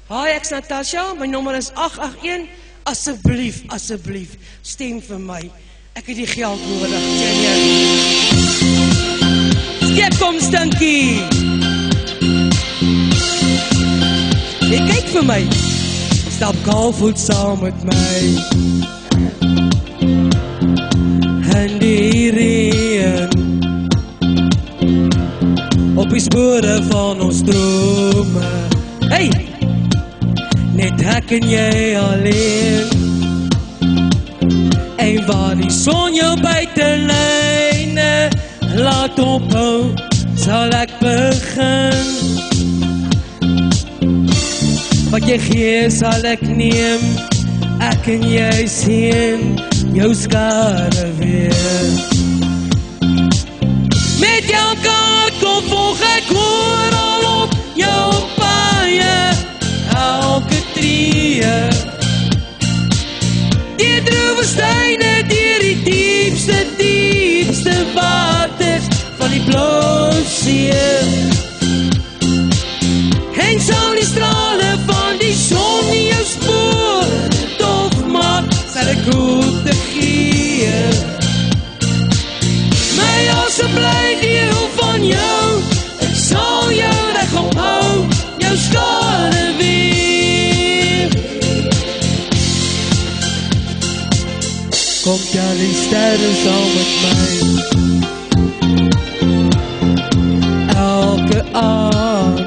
Hi, ek's Natasha, my nommer is 881. Asseblief, asseblief, stem vir my. Ek het die geld nodig, Steek kom, Stinkie. Jy kyk vir my. Stap kaalvoet saam met my. En die reën op die spore van ons drome. Hey! Net ek en jy alleen. En waar die son jou buitenlyne laat ophou, sal ek begin. Wat jy gee sal ek neem, ek en jy sien jou skade weer. Met jou kaart kom volg ek oral op jou paaie, elke tree. Die droewe steine, die diepste, diepste waters van die blauwe see. En sal die strale van die son in jou spoor dof maak, sal ek goed te gee. My osse bly deel van jou, ek sal jou reg ophou, jou skade weer. Kom jy die sterre saam met my, elke aand.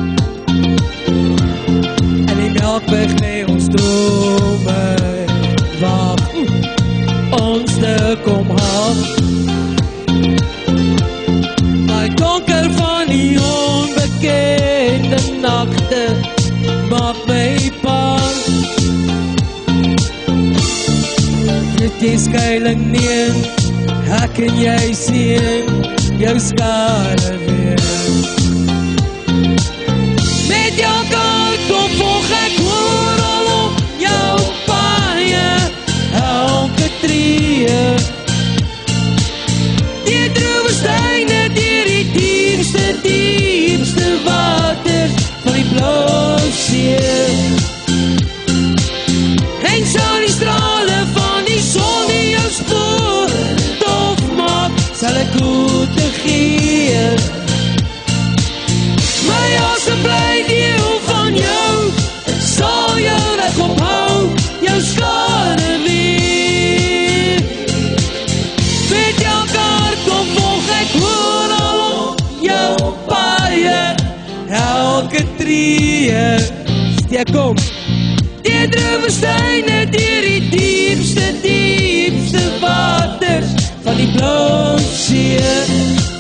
En die melkweg lê ons drome, wacht ons te kom haal. My donker van die onbekende nachte maak my bang. Dit is skuiling neem, ek en jy sien jou skade weer. Met jou kaart kom volg ek oral op jou paaie, elke tree. Die droewe steine, die diepste, diepste waters van die blauwe see. En sal die strale van die son in jou spoor dof maak, sal ek goed te gee. My osse bly deel van jou, ek sal jou reg ophou, jou skade weer. Met jou kaart kom volg ek oral op jou paaie, elke tree. Steek kom. Die droewe steine, die diepste, diepste waters van die blauwe see.